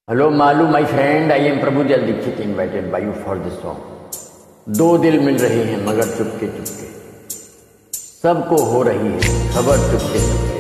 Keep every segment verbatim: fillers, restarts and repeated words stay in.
Hello Malu my friend, I am Prabhudayal Dikshit invited by you for this song. दो दिल मिल रहे हैं मगर चुपके चुपके, सबको हो रही है खबर चुपके चुपके।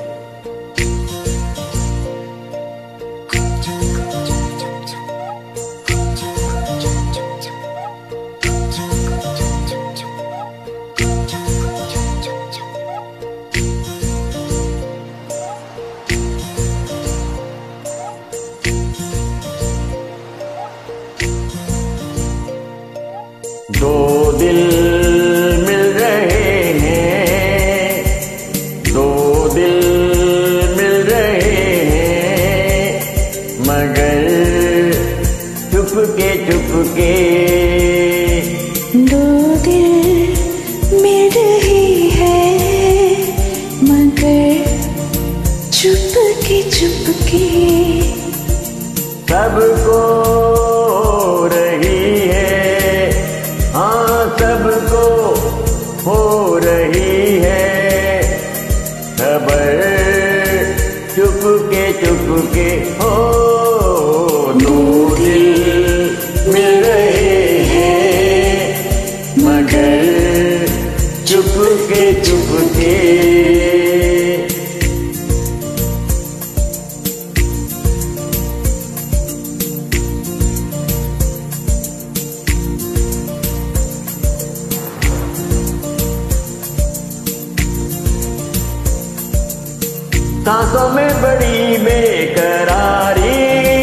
दो दिल मिल रहे हैं, दो दिल मिल रहे हैं मगर चुपके चुपके। दो दिल मिल रहे हैं मगर चुपके चुपके। सबको रही है, हाँ सबको हो रही है खबर चुपके चुपके। हो दो दिल मिल रहे हैं मगर चुपके चुपके। सांसों में बड़ी बेकरारी,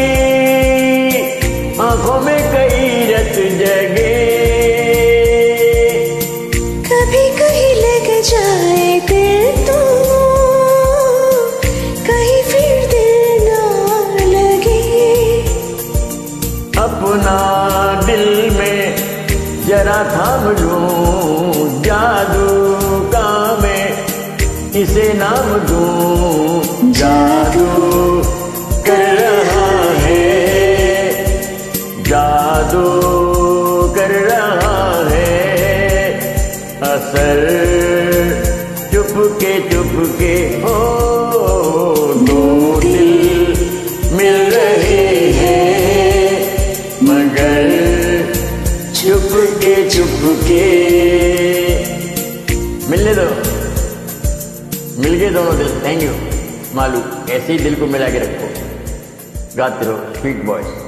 आंखों में कई रत जगे। कभी कहीं लग जाए दिल तो कहीं फिर दिल ना लगे। अपना दिल में जरा थाम लूं, जादू का मैं इसे नाम दूं। जादू कर रहा है, जादू कर रहा है असर चुपके चुपके। हो दो दिल मिल रहे हैं मगर चुपके चुपके। मिलने दो, मिल गए दोनों दिल। थैंक यू मालू, ऐसे ही दिल को मिला के रखो, गाते रहो स्वीट बॉयज।